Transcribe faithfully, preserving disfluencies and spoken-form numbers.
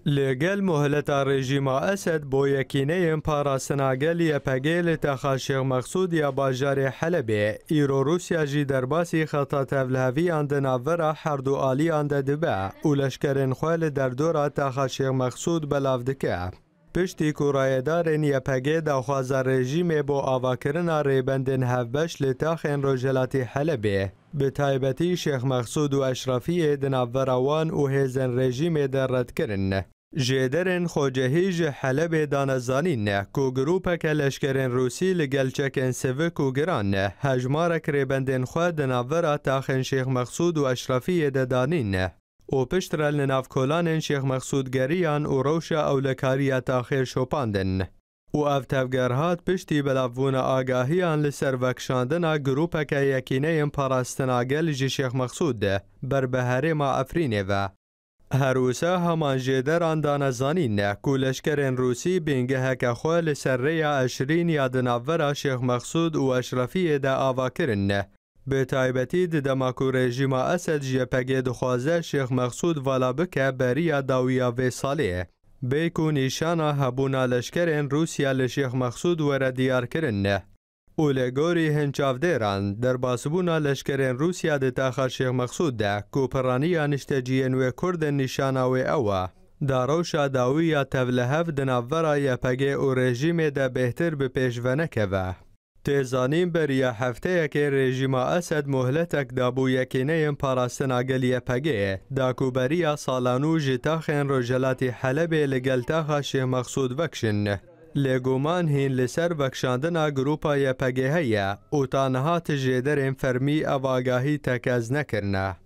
لگل مهلت رژیم اسد بو یکینه پاراستناگل یپگل تخا شیخ مقصود یا باجار حلب ایرو روسیا جی درباسی خطا تولهوی اند ناورا هر دو آلی اند دبه و لشکرین خوال در دورا تخا شیخ مقصود بلاودکه. پشتی کورایدارن یپگه داخواز رژیم بو آواکرن ریبندن هفبش لتاخین روجلاتی حلبه به تایبتی شیخ مقصود و اشرافی دناوراوان و هزن رژیم در رد کرن. جدرن خوجهیج حلب دانزانین کو گروپا که لشکرین روسی لگل چکن سوک و گران هجمارک ریبندن خواه دناورا تاخین شیخ مقصود و اشرافی ددانین و پشترال نناف کلان شیخ مقصود گریان و روشا اولکاری تاخیر شوپاندن. و افتفگرهات پشتی بلافون آگاهیان لسر وکشاندن گروپا که یکینه پاراستناگل جی شیخ مقصود بر بهره ما افرینه و هروسا همان جدران دانزانین کو لشکرین روسی بینگه که خواه لسر ریا اشرین یا دناورا شیخ مقصود و اشرافی دا آوا کرن. به تایبتی دماکو رژیم اسد جپگه دخوازه شیخ مقصود والا بکه بریا داویا و ساله. بیکو نیشانا هبونا لشکرین روسیا لشیخ مقصود ور دیار کرن. اولگوری هنچاف دیران در باسبونا لشکرین روسیا ده تاخر شیخ مقصود ده کو پرانیا نشتجین و کرد نیشانا و اوا. داروشا داویا تولهف دناورا یپگه و رژیم ده بهتر به پیشونه که و. تیزانیم بریا هفته که رژیم اسد مهلتک دابو یکینه پاراستناگل یپگه داکو بریا سالانو جتاخین روجلاتی حلب لگل تاخا شیخ مقصود وکشن. لگومان هین لسر وکشاندنا گروپا یپگه هیا و تانها تجیدرین فرمی اواگاهی تکز نکرنه.